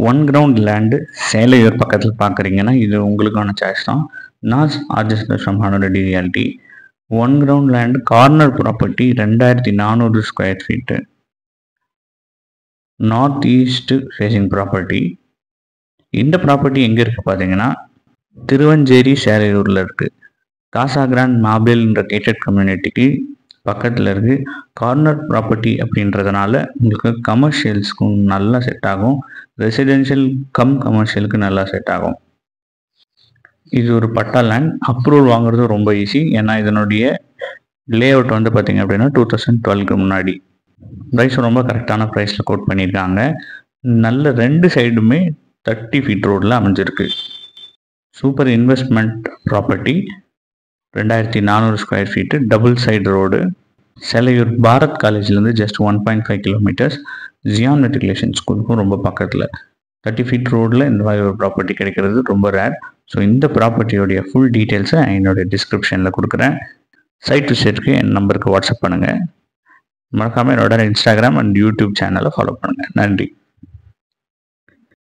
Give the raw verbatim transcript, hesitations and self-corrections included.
One ground land Selaiyur பக்கத்தில் பார்க்குறீங்கன்னா இது உங்களுக்கான சாய்ஸ் தான். நாஸ் ஆர்ஜஸ் from hundred reality. One ground land corner property ரெண்டாயிரத்தி நானூறு square feet, north east facing property. இந்த ப்ராப்பர்ட்டி எங்கே இருக்குது பார்த்தீங்கன்னா திருவஞ்சேரி சேலையூரில் இருக்குது. காசா கிராண்ட் மாபேல்ன்ற கேட்டட் கம்யூனிட்டிக்கு பக்கத்தில் இருக்குது. கார்னர் ப்ராப்பர்ட்டி அப்படின்றதுனால உங்களுக்கு கமர்ஷியல்ஸ்க்கும் நல்லா செட் ஆகும், ரெசிடென்ஷியல் கம் கமர்ஷியலுக்கு நல்லா செட் ஆகும். இது ஒரு பட்டா லேண்ட். அப்ரூவல் வாங்குறது ரொம்ப ஈஸி. ஏன்னா இதனுடைய லே அவுட் வந்து பார்த்திங்க அப்படின்னா டூ தௌசண்ட் டுவெல்க்கு முன்னாடி ப்ரைஸ் ரொம்ப கரெக்டான ப்ரைஸில் கோட் பண்ணியிருக்காங்க. நல்ல ரெண்டு சைடுமே தேர்ட்டி ஃபீட் ரோடில் அமைஞ்சிருக்கு. Super investment property. ரெண்டாயிரத்தி நானூறு square feet, double side road. Selaiyur Bharath காலேஜ்லேருந்து just one point five kilometres. Zion matriculation ஸ்கூலுக்கும் ரொம்ப பக்கத்தில். தேர்ட்டி ஃபீட் ரோடில் இந்த மாதிரி ஒரு ப்ராப்பர்ட்டி கிடைக்கிறது ரொம்ப ரேர். ஸோ இந்த ப்ராப்பர்ட்டியோடைய ஃபுல் டீட்டெயில்ஸை என்னுடைய டிஸ்கிரிப்ஷனில் கொடுக்குறேன். சைட் விசிட்டுக்கு என் நம்பருக்கு வாட்ஸ்அப் பண்ணுங்கள். மறக்காமல் என்னோட இன்ஸ்டாகிராம் அண்ட் யூடியூப் சேனலை ஃபாலோ பண்ணுங்கள். நன்றி.